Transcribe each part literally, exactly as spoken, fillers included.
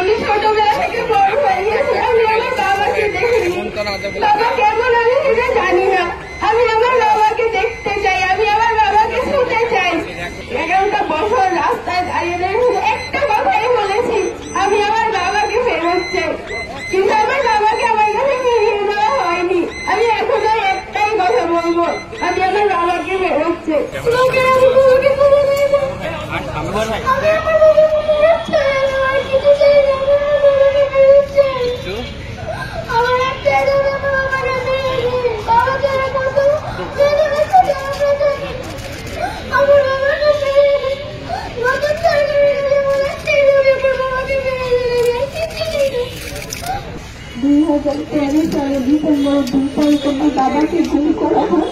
আমি ছোটবেলা থেকে বড় হয়ে গেছি, আমি আমার বাবাকে দেখিনি। বাবা কেমন আমি সেটা জানি না। আমি আমার বাবাকে দেখতে চাই, আমি আমার বাবাকে শুনতে চাই। এগারোটা বছর রাস্তায় দাঁড়িয়ে দাঁড়িয়ে একটা কথাই বলেছি, আমি আমার বাবাকে ফেরত চাই, কিন্তু আমার বাবাকে আমার কাছে ফিরিয়ে দেওয়া হয়নি। আমি এখনো একটাই কথা বলবো, আমি আমার বাবাকে ফেরত চাই। দুই হাজার তেরো সালে ডিসেম্বর দুই তারিখ আমার বাবাকে গুম করা হয়।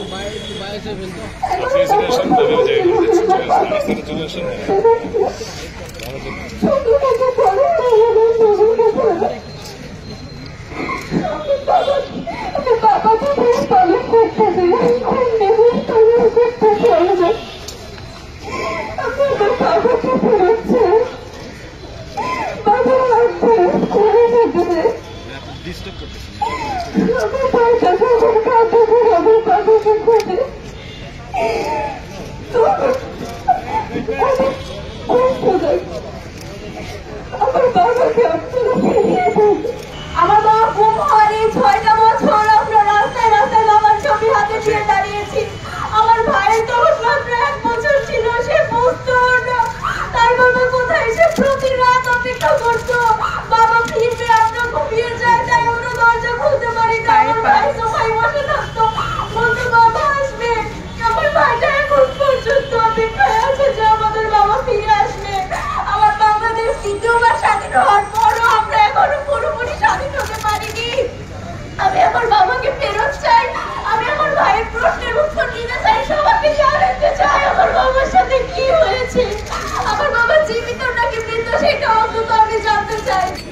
আমার বাবা গুম হওয়ার এই ছয়টা বছর আমরা রাস্তায় রাস্তায় বাবার ছবি হাতে দিয়ে দাঁড়িয়েছি। আমার ভাইয়ের তখন মাত্র এক বছর ছিল, সে বুঝতো না তার বাবা কোথায়। সে প্রতি রাত অপেক্ষা করতো বাবা ফিরবে, আমরা ঘুমিয়ে যাই, তাই আমরা দরজা খুলতে পারি না। আমার ভাই সবাই বসে থাকতো, বলতো বাবা আসবে। আমার ভাইটা এখন পর্যন্ত অপেক্ষায় আছে যে আমাদের বাবা ফিরে আসবে। আমার বাংলাদেশ দ্বিতীয়বার স্বাধীন হওয়ার পরও আমরা এখনো পুরোপুরি স্বাধীন হতে পারিনি। আমি আমার বাবাকে ফেরত